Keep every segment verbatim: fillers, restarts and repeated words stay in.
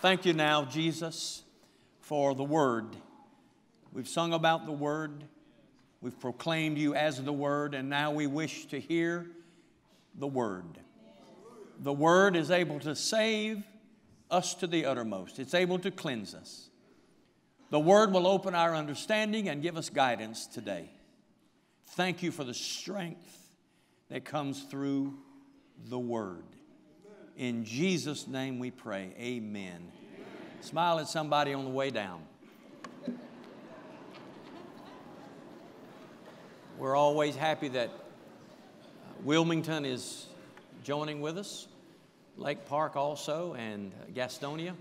Thank you now, Jesus, for the Word. We've sung about the Word. We've proclaimed you as the Word, and now we wish to hear the Word. The Word is able to save us to the uttermost. It's able to cleanse us. The Word will open our understanding and give us guidance today. Thank you for the strength that comes through the Word. In Jesus' name we pray. Amen. Amen. Smile at somebody on the way down. We're always happy that Wilmington is joining with us. Lake Park also, and Gastonia.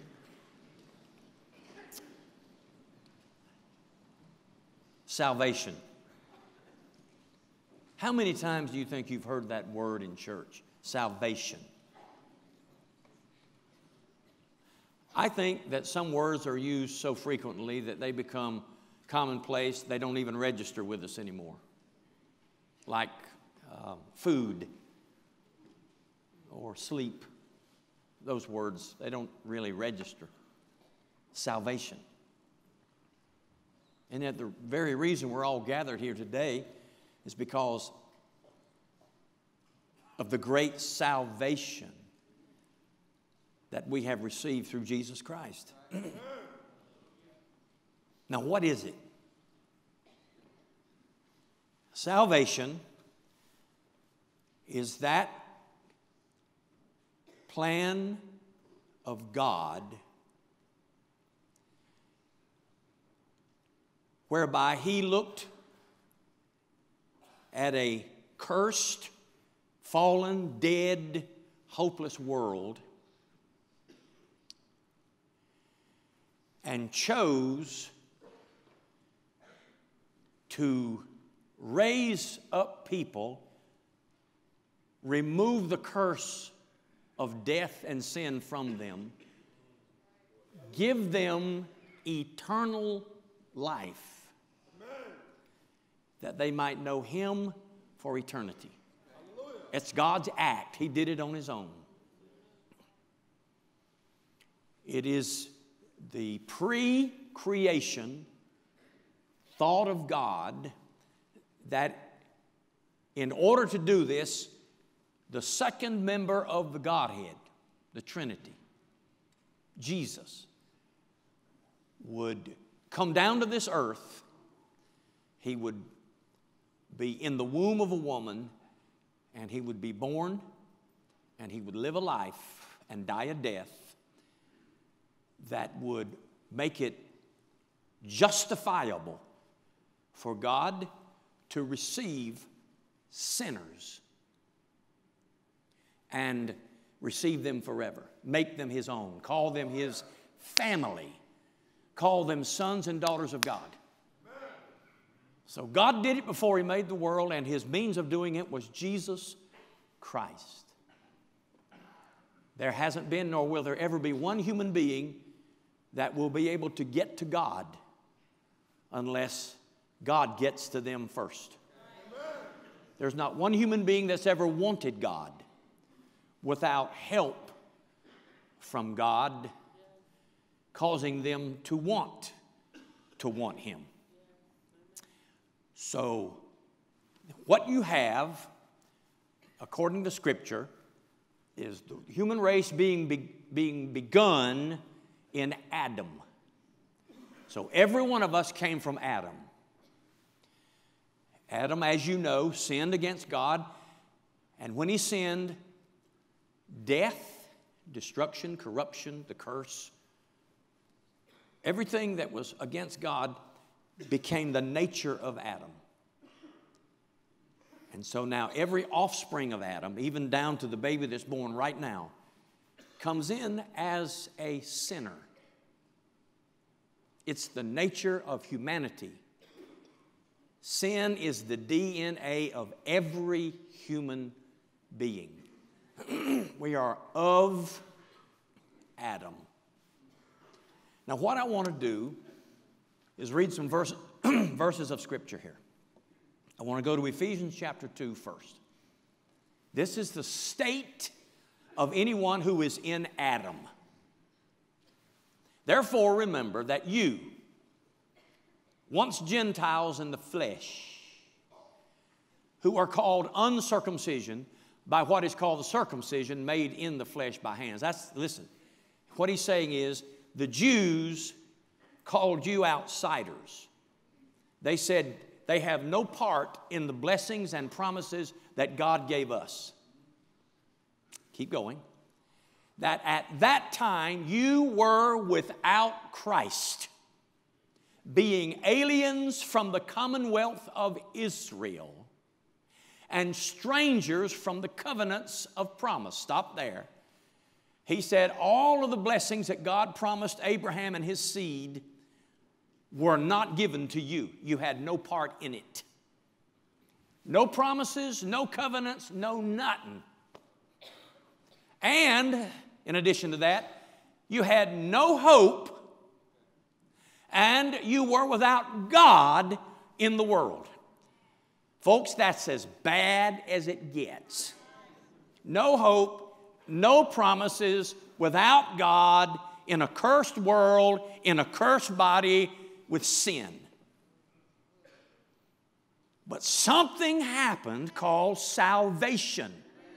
Salvation. How many times do you think you've heard that word in church? Salvation. I think that some words are used so frequently that they become commonplace. They don't even register with us anymore. Like uh, food or sleep. Those words, they don't really register. Salvation. And yet the very reason we're all gathered here today is because of the great salvation that we have received through Jesus Christ. Now, what is it? Salvation is that plan of God whereby He looked at a cursed, fallen, dead, hopeless world and chose to raise up people, remove the curse of death and sin from them, give them eternal life, that they might know Him for eternity. It's God's act. He did it on His own. It is the pre-creation thought of God that in order to do this, the second member of the Godhead, the Trinity, Jesus, would come down to this earth. He would be in the womb of a woman, and He would be born, and He would live a life and die a death that would make it justifiable for God to receive sinners and receive them forever, make them His own, call them His family, call them sons and daughters of God. So God did it before He made the world, and His means of doing it was Jesus Christ. There hasn't been, nor will there ever be, one human being that will be able to get to God unless God gets to them first. There's not one human being that's ever wanted God without help from God causing them to want to want Him. So, what you have, according to Scripture, is the human race being, be, being begun in Adam. So every one of us came from Adam. Adam, as you know, sinned against God, and when he sinned, death, destruction, corruption, the curse, everything that was against God became the nature of Adam. And so now every offspring of Adam, even down to the baby that's born right now, comes in as a sinner. It's the nature of humanity. Sin is the D N A of every human being. We are of Adam. Now, what I want to do is read some verse, verses of Scripture here. I want to go to Ephesians chapter two first. This is the state of anyone who is in Adam. Therefore remember that you, once Gentiles in the flesh, who are called uncircumcision by what is called the circumcision made in the flesh by hands. That's, listen, what he's saying is the Jews called you outsiders. They said they have no part in the blessings and promises that God gave us. Keep going. That at that time you were without Christ, being aliens from the commonwealth of Israel and strangers from the covenants of promise. Stop there. He said all of the blessings that God promised Abraham and his seed were not given to you. You had no part in it. No promises, no covenants, no nothing. And in addition to that, you had no hope and you were without God in the world. Folks, that's as bad as it gets. No hope, no promises, without God, in a cursed world, in a cursed body, with sin. But something happened called salvation.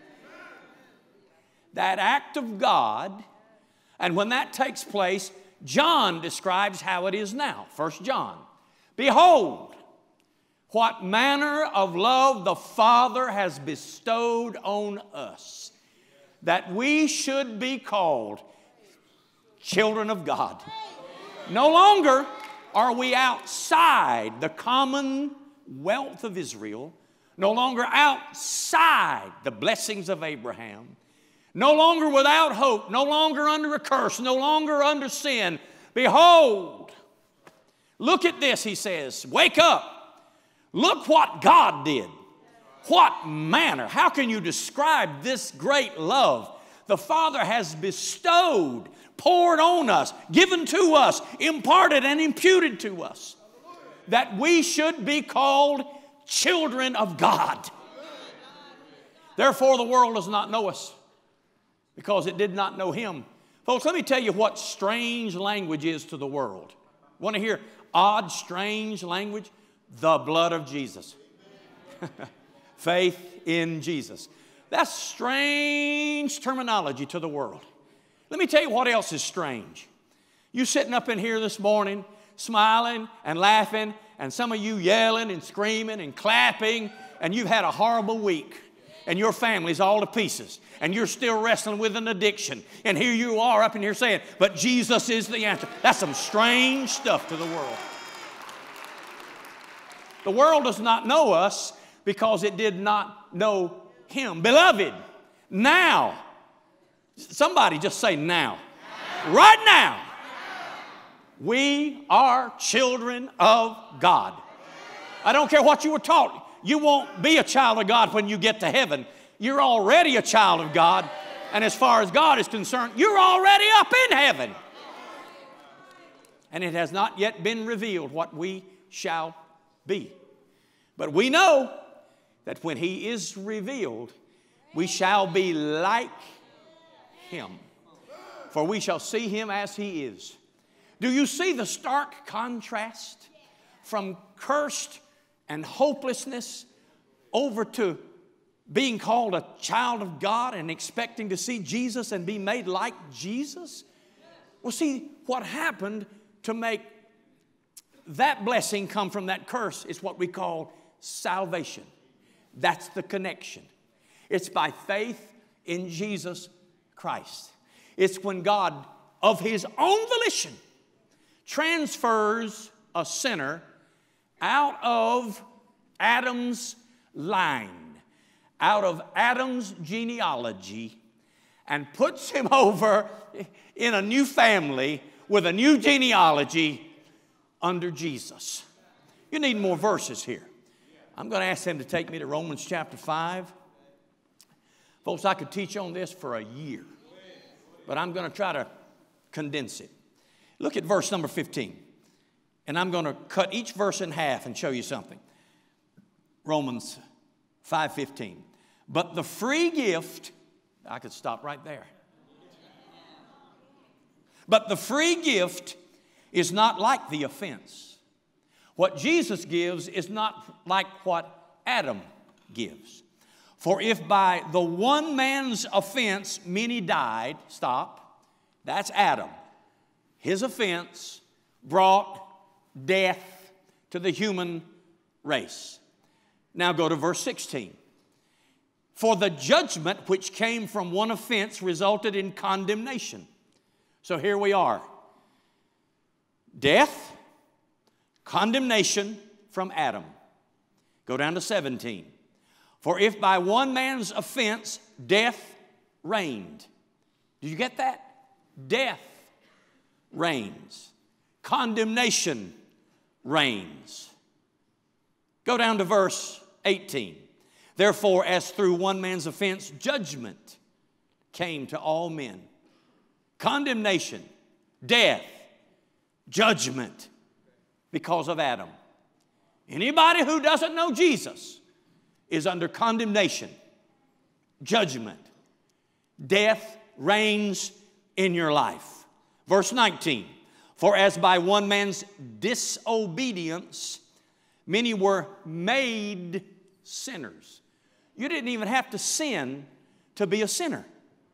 That act of God, and when that takes place, John describes how it is now. First John. Behold, what manner of love the Father has bestowed on us, that we should be called children of God. No longer are we outside the commonwealth of Israel, no longer outside the blessings of Abraham, no longer without hope, no longer under a curse, no longer under sin. Behold, look at this, he says, wake up. Look what God did. What manner. How can you describe this great love the Father has bestowed, poured on us, given to us, imparted and imputed to us, that we should be called children of God? Therefore the world does not know us, because it did not know Him. Folks, let me tell you what strange language is to the world. Want to hear odd, strange language? The blood of Jesus. Faith in Jesus. That's strange terminology to the world. Let me tell you what else is strange. You sitting up in here this morning, smiling and laughing, and some of you yelling and screaming and clapping, and you've had a horrible week, and your family's all to pieces, and you're still wrestling with an addiction, and here you are up in here saying, but Jesus is the answer. That's some strange stuff to the world. The world does not know us because it did not know Him. Beloved, now, somebody just say now. Now. Right now, now, we are children of God. I don't care what you were taught. You won't be a child of God when you get to heaven. You're already a child of God. And as far as God is concerned, you're already up in heaven. And it has not yet been revealed what we shall be. But we know that when He is revealed, we shall be like Him. For we shall see Him as He is. Do you see the stark contrast from cursed and hopelessness over to being called a child of God and expecting to see Jesus and be made like Jesus? Well, see, what happened to make that blessing come from that curse is what we call salvation. That's the connection. It's by faith in Jesus Christ. It's when God, of His own volition, transfers a sinner out of Adam's line, out of Adam's genealogy, and puts him over in a new family with a new genealogy under Jesus. You need more verses here. I'm going to ask them to take me to Romans chapter five. Folks, I could teach on this for a year, but I'm going to try to condense it. Look at verse number fifteen. And I'm going to cut each verse in half and show you something. Romans five fifteen. But the free gift, I could stop right there. But the free gift is not like the offense. What Jesus gives is not like what Adam gives. For if by the one man's offense many died, stop, that's Adam. His offense brought death to the human race. Now go to verse sixteen. For the judgment which came from one offense resulted in condemnation. So here we are. Death, condemnation from Adam. Go down to seventeen. For if by one man's offense death reigned. Did you get that? Death reigns. Condemnation reigns. Go down to verse eighteen. Therefore, as through one man's offense judgment came to all men. Condemnation, death, judgment because of Adam. Anybody who doesn't know Jesus is under condemnation, judgment. Death reigns in your life. Verse nineteen. For as by one man's disobedience many were made sinners. You didn't even have to sin to be a sinner.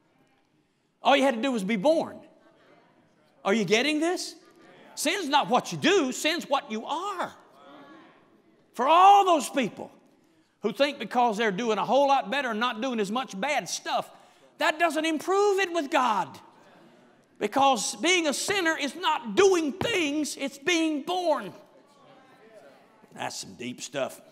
All you had to do was be born. Are you getting this? Sin's not what you do, sin's what you are. For all those people who think because they're doing a whole lot better and not doing as much bad stuff, that doesn't improve it with God. Because being a sinner is not doing things, it's being born. That's some deep stuff.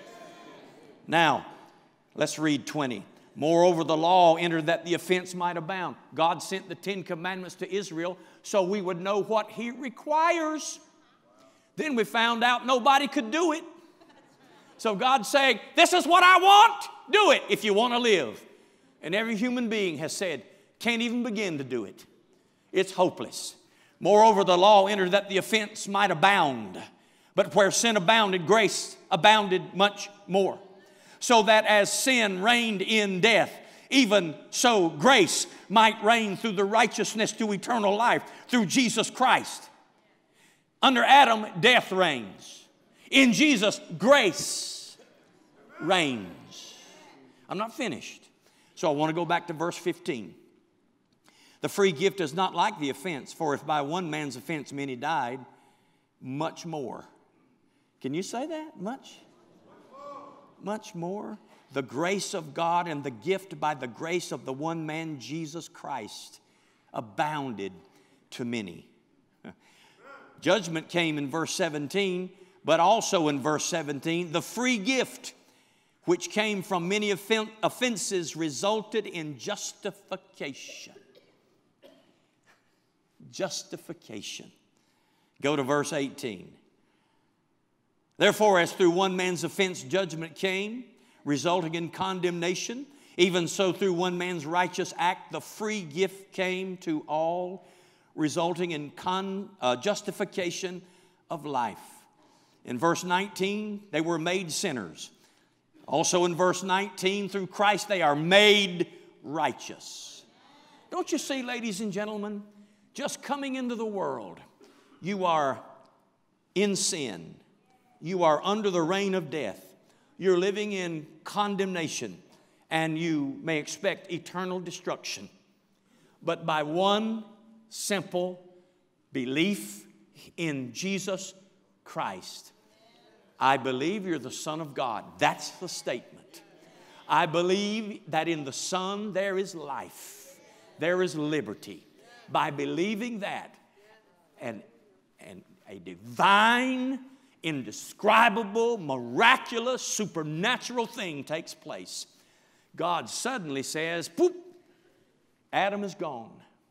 Now, let's read twenty. Moreover, the law entered that the offense might abound. God sent the Ten Commandments to Israel so we would know what He requires. Then we found out nobody could do it. So God's saying, this is what I want. Do it if you want to live. And every human being has said, can't even begin to do it. It's hopeless. Moreover, the law entered that the offense might abound. But where sin abounded, grace abounded much more. So that as sin reigned in death, even so grace might reign through the righteousness to eternal life through Jesus Christ. Under Adam, death reigns. In Jesus, grace reigns. I'm not finished. So I want to go back to verse fifteen. The free gift is not like the offense, for if by one man's offense many died, much more. Can you say that? Much? Much more. The grace of God and the gift by the grace of the one man, Jesus Christ, abounded to many. Judgment came in verse seventeen, but also in verse seventeen, the free gift which came from many offenses resulted in justification. Justification. Go to verse eighteen. Therefore, as through one man's offense judgment came, resulting in condemnation, even so through one man's righteous act the free gift came to all, resulting in con, uh, justification of life. In verse nineteen, they were made sinners. Also in verse nineteen, through Christ they are made righteous. Don't you see, ladies and gentlemen, just coming into the world, you are in sin. You are under the reign of death. You're living in condemnation, and you may expect eternal destruction. But by one simple belief in Jesus Christ, I believe you're the Son of God. That's the statement. I believe that in the Son there is life. There is liberty. By believing that, and, and a divine, indescribable, miraculous, supernatural thing takes place. God suddenly says, poop, Adam is gone.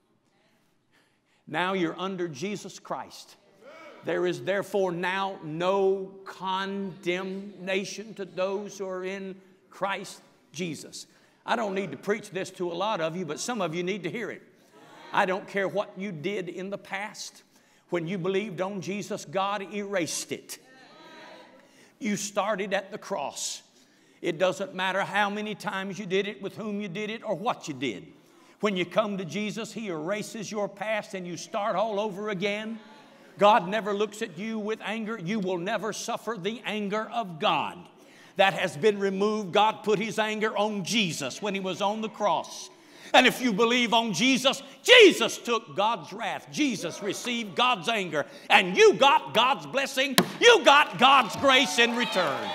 Now you're under Jesus Christ. There is therefore now no condemnation to those who are in Christ Jesus. I don't need to preach this to a lot of you, but some of you need to hear it. I don't care what you did in the past. When you believed on Jesus, God erased it. You started at the cross. It doesn't matter how many times you did it, with whom you did it, or what you did. When you come to Jesus, He erases your past and you start all over again. God never looks at you with anger. You will never suffer the anger of God. That has been removed. God put His anger on Jesus when He was on the cross. And if you believe on Jesus, Jesus took God's wrath. Jesus received God's anger. And you got God's blessing. You got God's grace in return.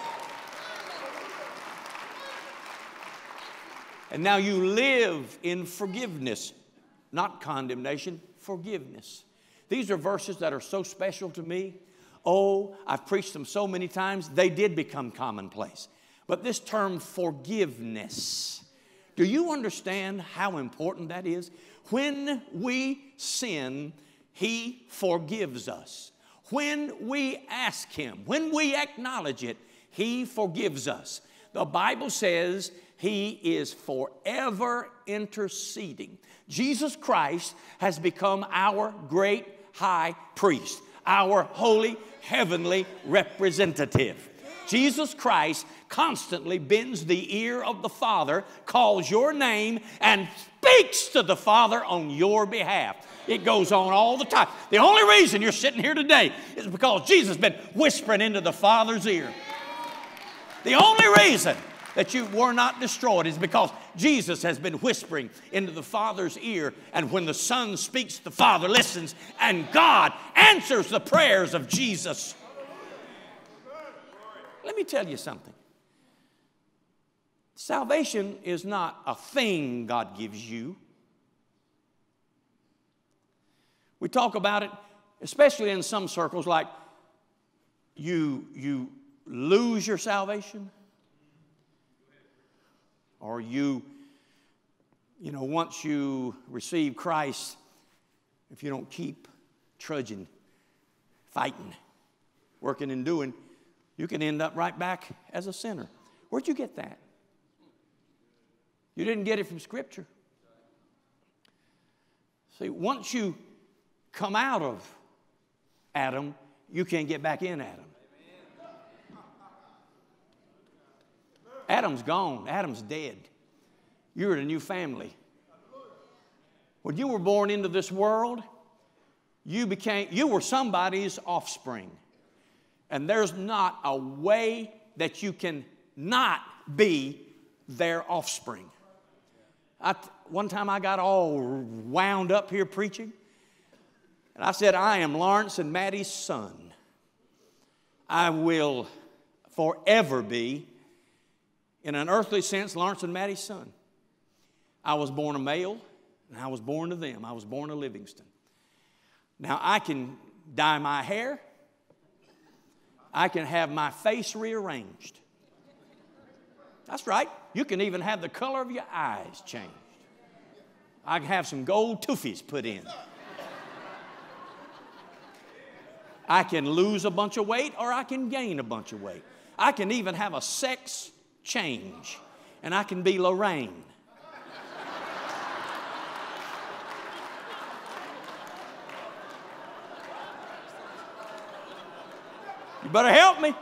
And now you live in forgiveness, not condemnation, forgiveness. These are verses that are so special to me. Oh, I've preached them so many times, they did become commonplace. But this term forgiveness, do you understand how important that is? When we sin, He forgives us. When we ask Him, when we acknowledge it, He forgives us. The Bible says He is forever interceding. Jesus Christ has become our great high priest, our holy heavenly representative. Jesus Christ constantly bends the ear of the Father, calls your name, and speaks to the Father on your behalf. It goes on all the time. The only reason you're sitting here today is because Jesus has been whispering into the Father's ear. The only reason that you were not destroyed is because Jesus has been whispering into the Father's ear. And when the Son speaks, the Father listens, and God answers the prayers of Jesus. Let me tell you something. Salvation is not a thing God gives you. We talk about it, especially in some circles, like you, you lose your salvation. Or you, you know, once you receive Christ, if you don't keep trudging, fighting, working and doing, you can end up right back as a sinner. Where'd you get that? You didn't get it from Scripture. See, once you come out of Adam, you can't get back in Adam. Adam's gone. Adam's dead. You're in a new family. When you were born into this world, you became, you were somebody's offspring. And there's not a way that you can not be their offspring. I, one time I got all wound up here preaching, and I said, I am Lawrence and Maddie's son. I will forever be, in an earthly sense, Lawrence and Maddie's son. I was born a male, and I was born to them. I was born a Livingston. Now, I can dye my hair. I can have my face rearranged. That's right. You can even have the color of your eyes changed. I can have some gold toofies put in. I can lose a bunch of weight, or I can gain a bunch of weight. I can even have a sex change, and I can be Loran. You better help me.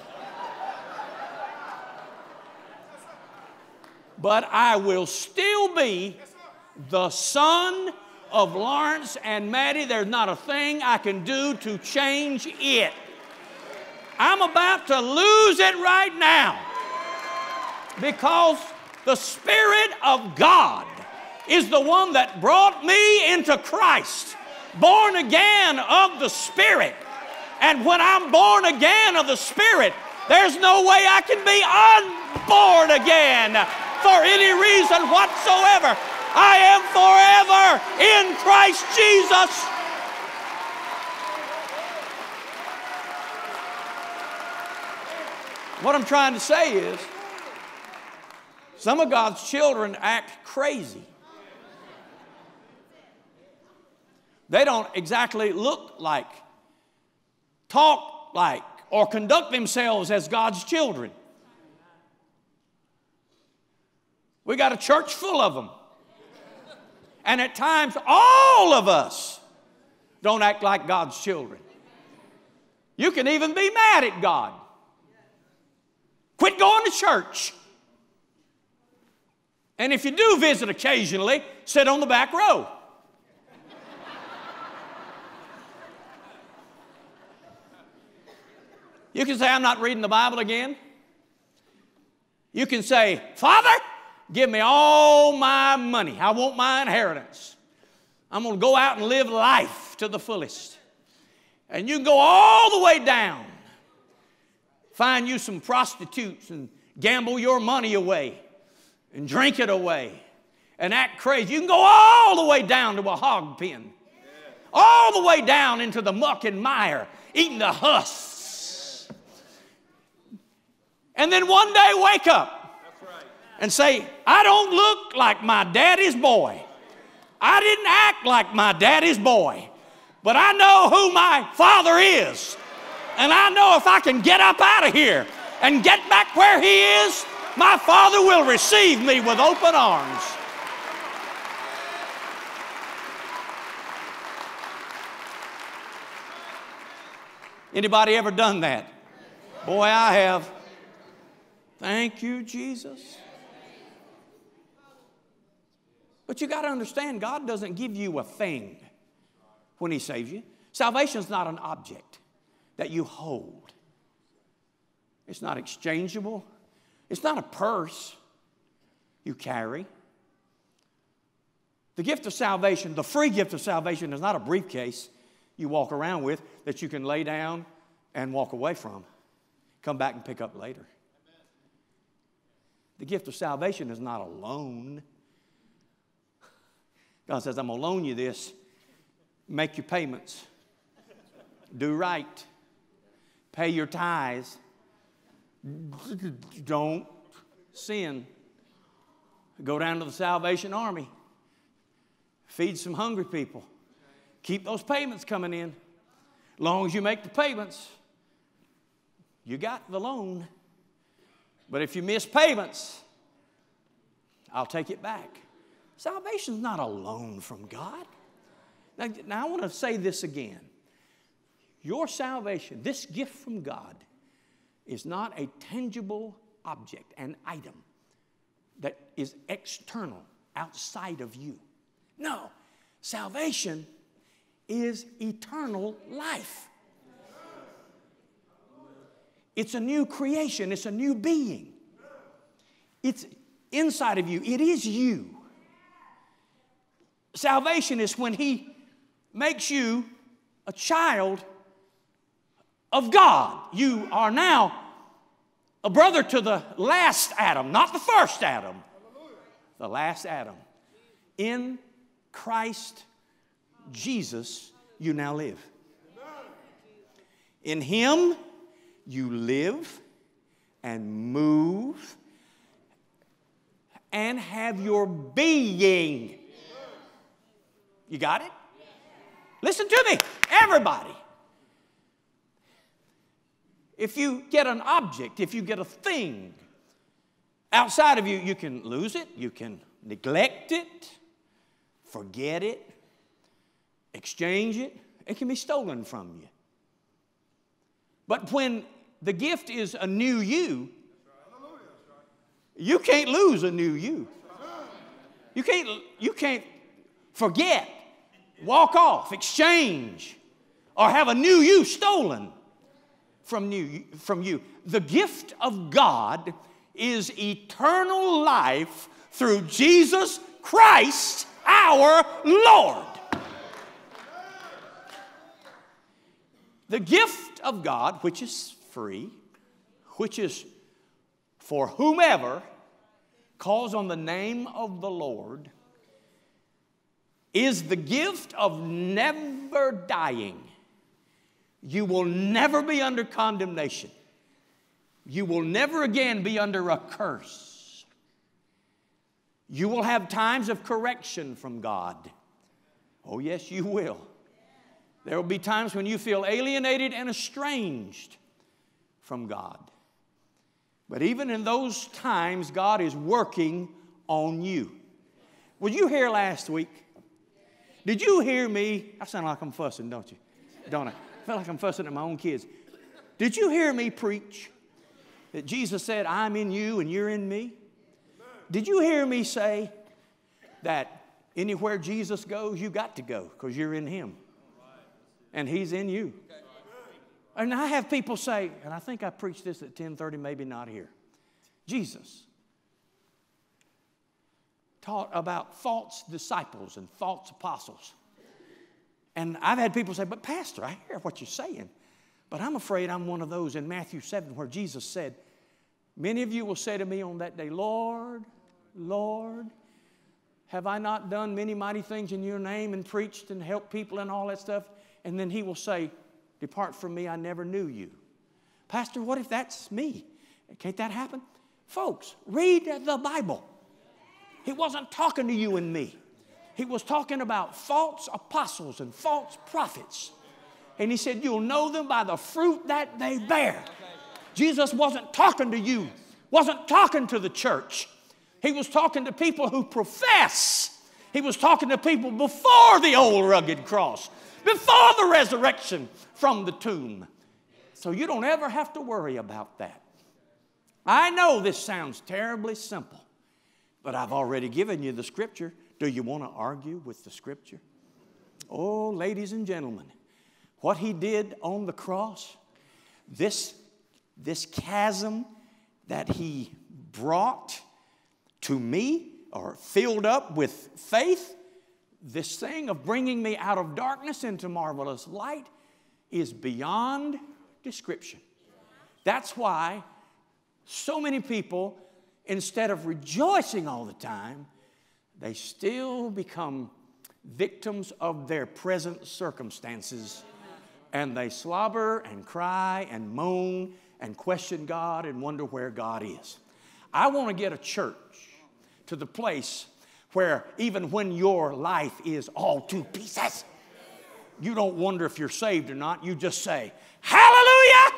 But I will still be the son of Lawrence and Maddie. There's not a thing I can do to change it. I'm about to lose it right now because the Spirit of God is the one that brought me into Christ, born again of the Spirit. And when I'm born again of the Spirit, there's no way I can be unborn again for any reason whatsoever. I am forever in Christ Jesus. What I'm trying to say is, some of God's children act crazy. They don't exactly look like, talk like, or conduct themselves as God's children. We got a church full of them. And at times, all of us don't act like God's children. You can even be mad at God. Quit going to church And if you do visit occasionally, sit on the back row. You can say, I'm not reading the Bible again. You can say, Father, give me all my money. I want my inheritance. I'm going to go out and live life to the fullest. And you can go all the way down. Find you some prostitutes and gamble your money away and drink it away and act crazy. You can go all the way down to a hog pen. All the way down into the muck and mire, eating the husks. And then one day wake up and say, I don't look like my daddy's boy. I didn't act like my daddy's boy. But I know who my father is. And I know if I can get up out of here and get back where he is, my father will receive me with open arms. Anybody ever done that? Boy, I have. Thank you, Jesus. But you got to understand, God doesn't give you a thing when he saves you. Salvation is not an object that you hold. It's not exchangeable. It's not a purse you carry. The gift of salvation, the free gift of salvation, is not a briefcase you walk around with that you can lay down and walk away from. Come back and pick up later. The gift of salvation is not a loan. God says, I'm going to loan you this. Make your payments. Do right. Pay your tithes. Don't sin. Go down to the Salvation Army. Feed some hungry people. Keep those payments coming in. As long as you make the payments, you got the loan. But if you miss payments, I'll take it back. Salvation is not a loan from God. Now, now I want to say this again. Your salvation, this gift from God, is not a tangible object, an item that is external, outside of you. No, salvation is eternal life. It's a new creation. It's a new being. It's inside of you. It is you. Salvation is when he makes you a child of God. You are now a brother to the last Adam, not the first Adam. The last Adam. In Christ Jesus, you now live. In him, you live and move and have your being. You got it? Listen to me, everybody. If you get an object, if you get a thing outside of you, you can lose it, you can neglect it, forget it, exchange it. It can be stolen from you. But when the gift is a new you, you can't lose a new you. You can't, you can't forget, walk off, exchange, or have a new you stolen from, new, from you. The gift of God is eternal life through Jesus Christ, our Lord. The gift of God, which is free, which is for whomever calls on the name of the Lord, is the gift of never dying. You will never be under condemnation. You will never again be under a curse. You will have times of correction from God. Oh, yes, you will. There will be times when you feel alienated and estranged from God. But even in those times, God is working on you. Were you here last week? Did you hear me? I sound like I'm fussing, don't you? Don't I? I feel like I'm fussing at my own kids. Did you hear me preach that Jesus said, I'm in you and you're in me? Did you hear me say that anywhere Jesus goes, you got to go because you're in him. And he's in you. And I have people say, and I think I preached this at ten thirty, maybe not here. Jesus taught about false disciples and false apostles. And I've had people say, but Pastor, I hear what you're saying. But I'm afraid I'm one of those in Matthew seven where Jesus said, many of you will say to me on that day, Lord, Lord, have I not done many mighty things in your name and preached and helped people and all that stuff? And then he will say, depart from me, I never knew you. Pastor, what if that's me? Can't that happen? Folks, read the Bible. He wasn't talking to you and me. He was talking about false apostles and false prophets. And he said, you'll know them by the fruit that they bear. Jesus wasn't talking to you, wasn't talking to the church. He was talking to people who profess. He was talking to people before the old rugged cross, before the resurrection from the tomb. So you don't ever have to worry about that. I know this sounds terribly simple, but I've already given you the scripture. Do you want to argue with the scripture? Oh, ladies and gentlemen, what he did on the cross, this, this chasm that he brought to me or filled up with faith, this thing of bringing me out of darkness into marvelous light is beyond description. That's why so many people, instead of rejoicing all the time, they still become victims of their present circumstances. And they slobber and cry and moan and question God and wonder where God is. I want to get a church to the place where even when your life is all to pieces, you don't wonder if you're saved or not. You just say, hallelujah,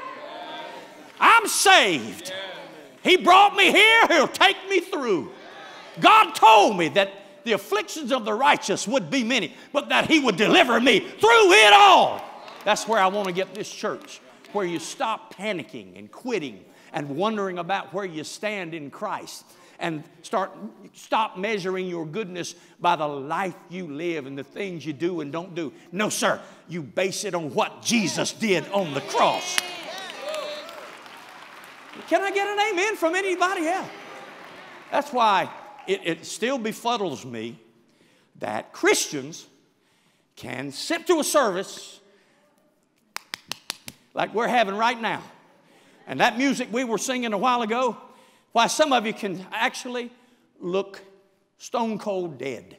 I'm saved. He brought me here, he'll take me through. God told me that the afflictions of the righteous would be many, but that he would deliver me through it all. That's where I want to get this church, where you stop panicking and quitting and wondering about where you stand in Christ, and start stop measuring your goodness by the life you live and the things you do and don't do. No, sir. You base it on what Jesus did on the cross. Can I get an amen from anybody else? That's why it, it still befuddles me that Christians can sit to a service like we're having right now, and that music we were singing a while ago, why some of you can actually look stone cold dead.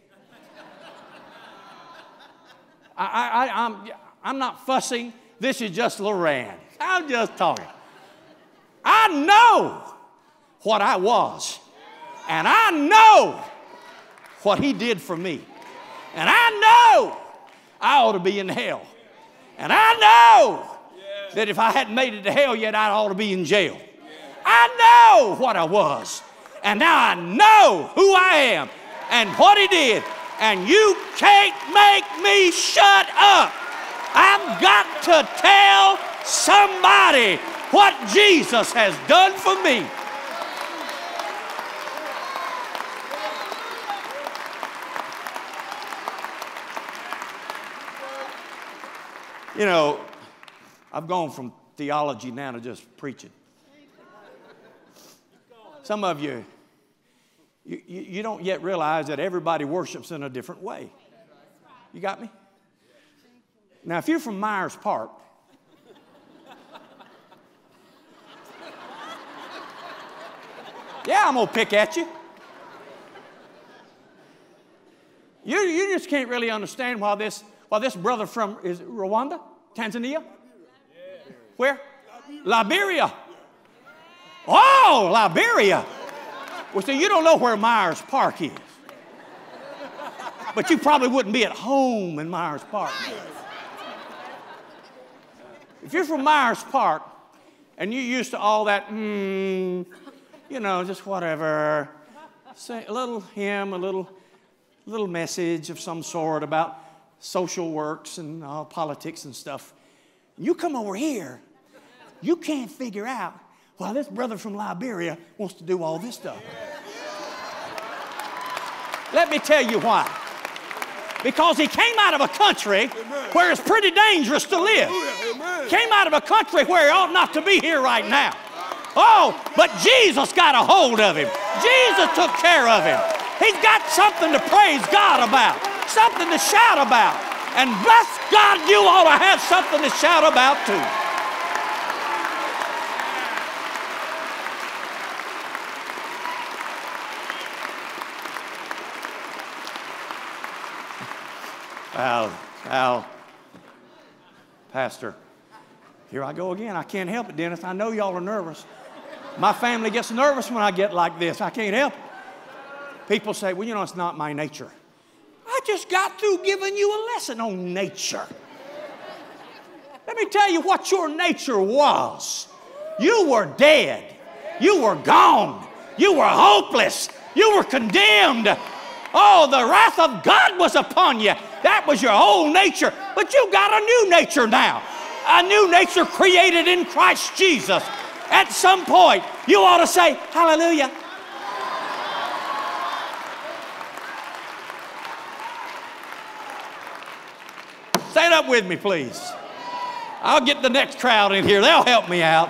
I, I, I'm, I'm not fussing. This is just Loran. I'm just talking. I know what I was, and I know what he did for me, and I know I ought to be in hell, and I know that if I hadn't made it to hell yet, I ought to be in jail. I know what I was, and now I know who I am and what he did, and you can't make me shut up. I've got to tell somebody what Jesus has done for me. You know, I've gone from theology now to just preaching. Some of you, you, you, you don't yet realize that everybody worships in a different way. You got me? Now, if you're from Myers Park, yeah, I'm going to pick at you. You, you just can't really understand why this, why this brother from, is it Rwanda? Tanzania? Where? Liberia. Oh, Liberia. Well, see, you don't know where Myers Park is. But you probably wouldn't be at home in Myers Park. If you're from Myers Park and you're used to all that, mm, you know, just whatever, say a little hymn, a little, little message of some sort about social works and uh, politics and stuff. You come over here, you can't figure out why this brother from Liberia wants to do all this stuff. Let me tell you why. Because he came out of a country where it's pretty dangerous to live. Came out of a country where he ought not to be here right now. Oh, but Jesus got a hold of him. Jesus took care of him. He's got something to praise God about, something to shout about. And bless God, you ought to have something to shout about too. Al, Al, Pastor, here I go again. I can't help it, Dennis. I know y'all are nervous. My family gets nervous when I get like this. I can't help it. People say, well, you know, it's not my nature. I just got through giving you a lesson on nature. Let me tell you what your nature was. You were dead. You were gone. You were hopeless. You were condemned. Oh, the wrath of God was upon you. That was your whole nature. But you got a new nature now. A new nature created in Christ Jesus. At some point, you ought to say, hallelujah. Stand up with me, please. I'll get the next crowd in here. They'll help me out.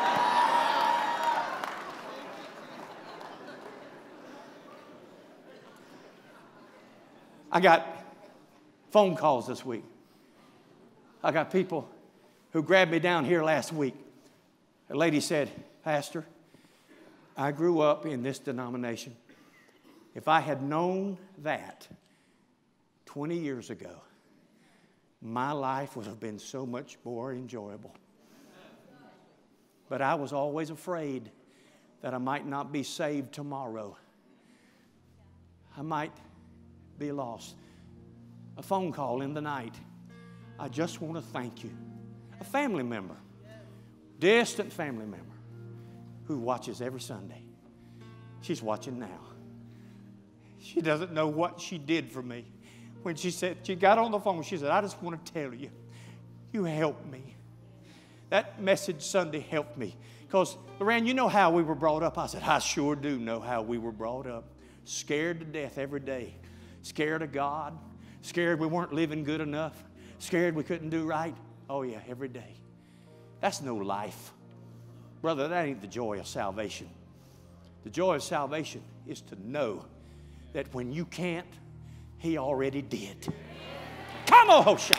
I got phone calls this week. I got people who grabbed me down here last week. A lady said, Pastor, I grew up in this denomination. If I had known that twenty years ago, my life would have been so much more enjoyable. But I was always afraid that I might not be saved tomorrow. I might be lost. A phone call in the night. I just want to thank you. A family member, distant family member, who watches every Sunday. She's watching now. She doesn't know what she did for me. When she said, she got on the phone, she said, I just want to tell you, you helped me. That message Sunday helped me. Because, Loran, you know how we were brought up? I said, I sure do know how we were brought up. Scared to death every day. Scared of God. Scared we weren't living good enough. Scared we couldn't do right. Oh, yeah, every day. That's no life. Brother, that ain't the joy of salvation. The joy of salvation is to know that when you can't, He already did. Come on, Hoshea.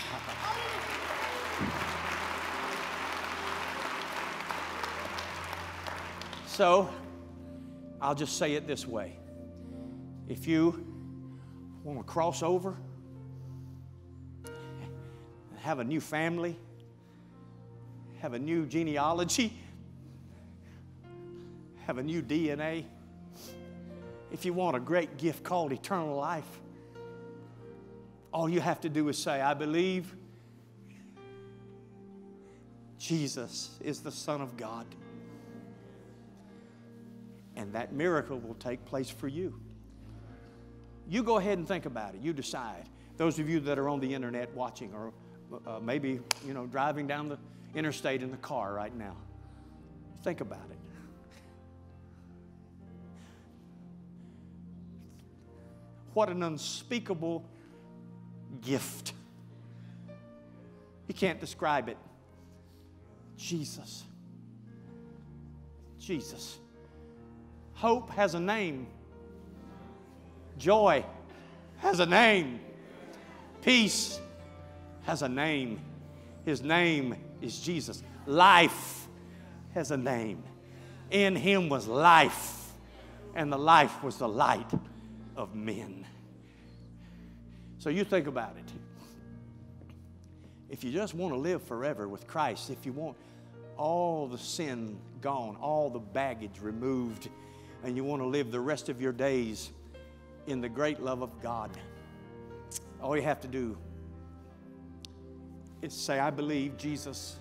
So, I'll just say it this way. If you want to cross over, have a new family, have a new genealogy, have a new D N A, if you want a great gift called eternal life, all you have to do is say, I believe Jesus is the Son of God. And that miracle will take place for you. You go ahead and think about it. You decide. Those of you that are on the internet watching, or uh, maybe, you know, driving down the interstate in the car right now, think about it. What an unspeakable gift. You can't describe it. Jesus. Jesus. Hope has a name. Joy has a name. Peace has a name. His name is Jesus. Life has a name. In Him was life, and the life was the light of men. So you think about it. If you just want to live forever with Christ, if you want all the sin gone, all the baggage removed, and you want to live the rest of your days in the great love of God, all you have to do is say, I believe Jesus.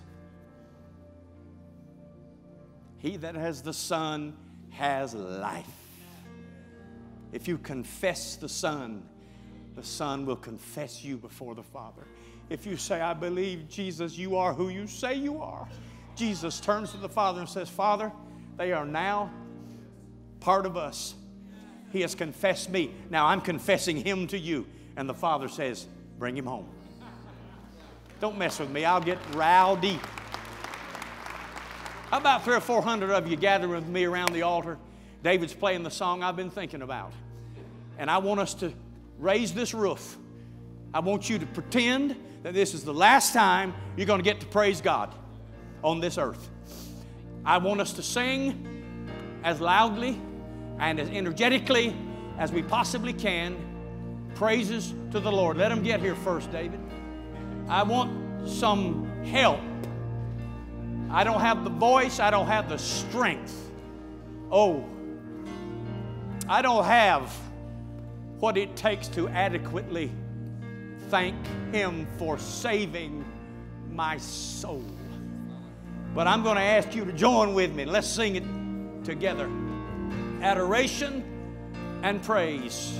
He that has the Son has life. If you confess the Son, the Son will confess you before the Father. If you say, I believe, Jesus, you are who you say you are, Jesus turns to the Father and says, Father, they are now part of us. He has confessed me. Now I'm confessing him to you. And the Father says, bring him home. Don't mess with me. I'll get rowdy. How about three or four hundred of you gathering with me around the altar? David's playing the song I've been thinking about. And I want us to raise this roof. I want you to pretend that this is the last time you're going to get to praise God on this earth. I want us to sing as loudly and as energetically as we possibly can praises to the Lord. Let them get here first, David. I want some help. I don't have the voice. I don't have the strength. Oh, I don't have what it takes to adequately thank Him for saving my soul. But I'm going to ask you to join with me. Let's sing it together. Adoration and praise.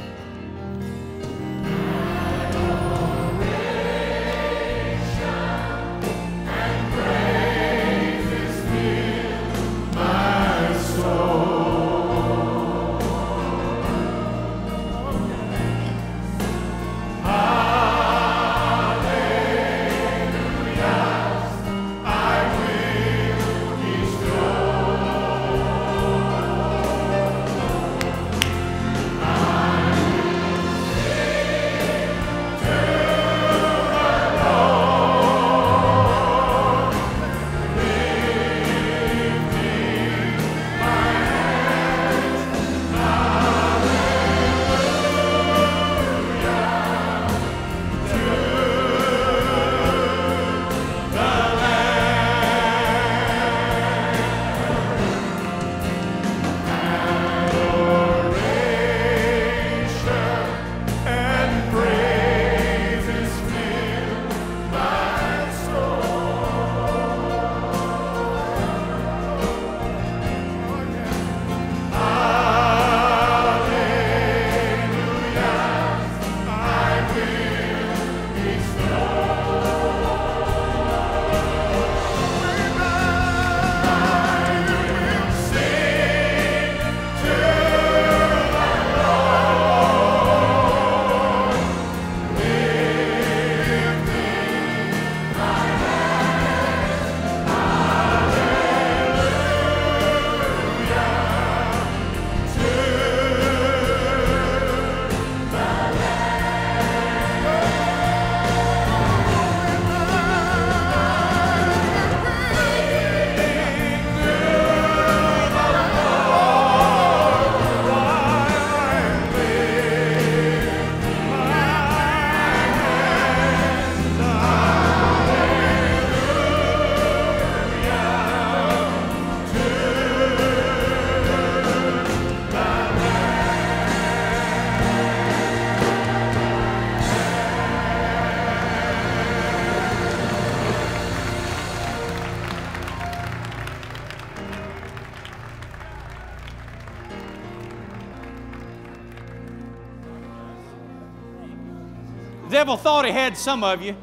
The devil thought he had some of you.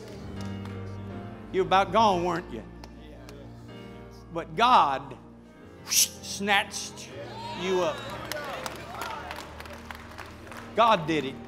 You were about gone, weren't you? But God whoosh, snatched you up. God did it.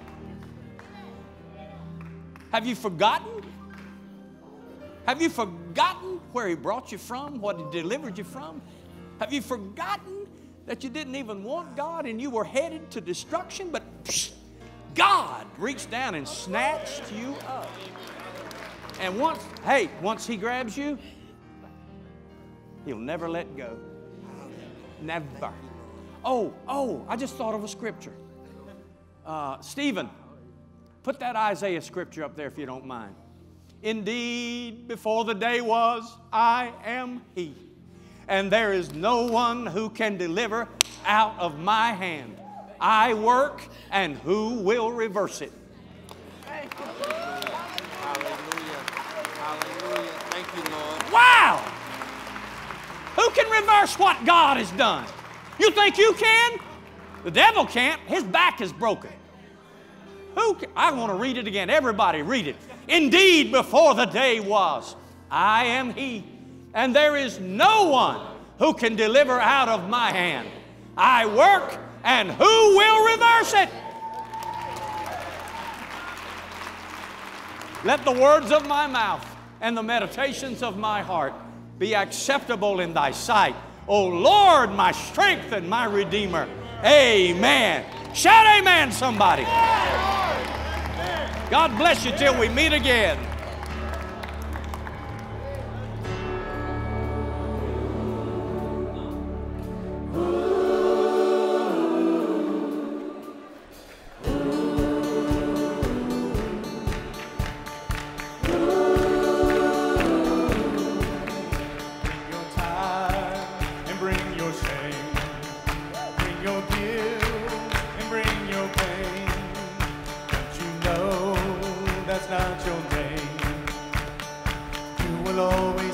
Have you forgotten? Have you forgotten where He brought you from, what He delivered you from? Have you forgotten that you didn't even want God and you were headed to destruction, but psh, God reached down and snatched you up. And once, hey, once He grabs you, He'll never let go. Never. Oh, oh, I just thought of a scripture. Uh, Stephen, put that Isaiah scripture up there if you don't mind. Indeed, before the day was, I am He, and there is no one who can deliver out of my hand. I work, and who will reverse it? Hallelujah. Hallelujah. Thank you, Lord. Wow! Who can reverse what God has done? You think you can? The devil can't. His back is broken. Who can? I want to read it again. Everybody read it. Indeed, before the day was, I am He, and there is no one who can deliver out of my hand. I work, And who will reverse it? Let the words of my mouth and the meditations of my heart be acceptable in thy sight, O Lord, my strength and my Redeemer. Amen. Shout amen, somebody. God bless you till we meet again. Not your name. You will always